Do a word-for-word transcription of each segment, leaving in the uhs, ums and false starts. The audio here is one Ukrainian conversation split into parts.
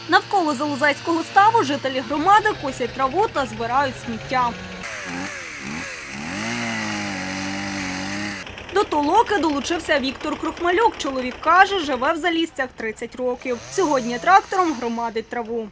Навколо Залозецького ставу жителі громади косять траву та збирають сміття. До толоки долучився Віктор Крухмалюк. Чоловік каже, живе в Залізцях тридцять років. Сьогодні трактором громадить траву.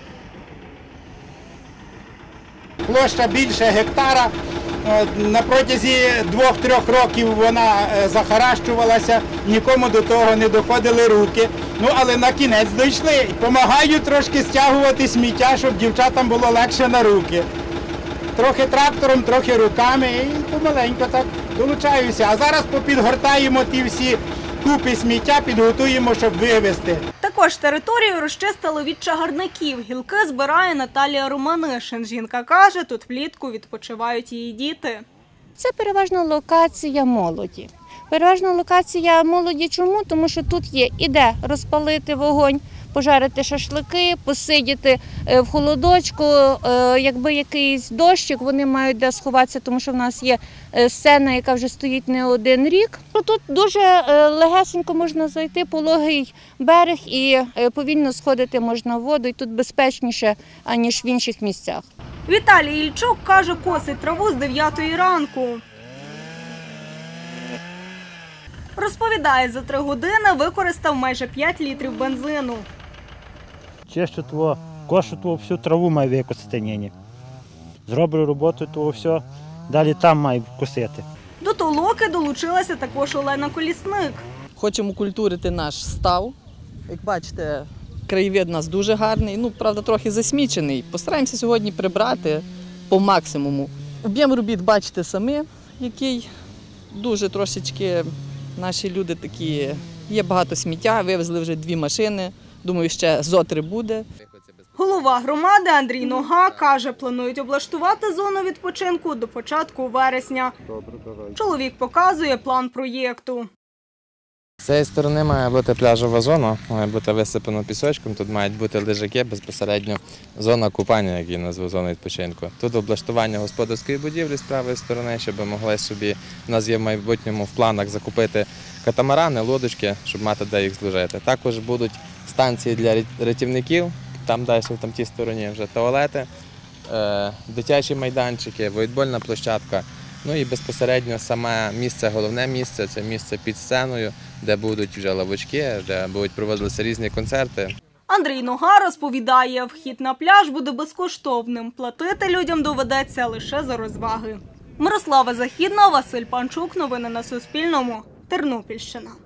Площа більше гектара. На протязі двох-трьох років вона захаращувалася, нікому до того не доходили руки. Ну, але на кінець дійшли. Помагаю трошки стягувати сміття, щоб дівчатам було легше на руки. Трохи трактором, трохи руками і помаленько так долучаюся. А зараз попідгортаємо ті всі купи сміття, підготуємо, щоб вивезти. Також територію розчистили від чагарників. Гілки збирає Наталія Романишин. Жінка каже, тут влітку відпочивають її діти. Це переважно локація молоді. Переважно локація молоді чому? Тому що тут є і де розпалити вогонь, пожарити шашлики, посидіти в холодочку, якби якийсь дощик, вони мають де сховатися, тому що в нас є сцена, яка вже стоїть не один рік. Тут дуже легесенько можна зайти, пологий берег і повільно сходити можна в воду, і тут безпечніше, аніж в інших місцях. Віталій Ільчук каже, косить траву з дев'ятої ранку. Розповідає, за три години використав майже п'ять літрів бензину. Чищу того, кошу того, всю траву маю викосити нині. Зроблю роботу, того все, далі там маю косити. До толоки долучилася також Олена Колісник. Хочемо культурити наш став. Як бачите, краєвид у нас дуже гарний, ну, правда, трохи засмічений. Постараємося сьогодні прибрати по максимуму. Об'єм робіт бачите самі, який дуже трошечки наші люди такі, є багато сміття, вивезли вже дві машини, думаю, ще зо три буде. Голова громади Андрій Нога каже, планують облаштувати зону відпочинку до початку вересня. Чоловік показує план проєкту. З цієї сторони має бути пляжова зона, має бути висипано пісочком, тут мають бути лежаки, безпосередньо зона купання, як її назву, зона відпочинку. Тут облаштування господарської будівлі з правої сторони, щоб могли собі, у нас є в майбутньому в планах закупити катамарани, лодочки, щоб мати де їх зложити. Також будуть станції для рятівників, там далі в тій стороні вже туалети, дитячі майданчики, волейбольна площадка. Ну і безпосередньо саме місце, головне місце, це місце під сценою, де будуть вже лавочки, де будуть проводитися різні концерти. Андрій Нога розповідає, вхід на пляж буде безкоштовним. Платити людям доведеться лише за розваги. Мирослава Західна, Василь Панчук. Новини на Суспільному. Тернопільщина.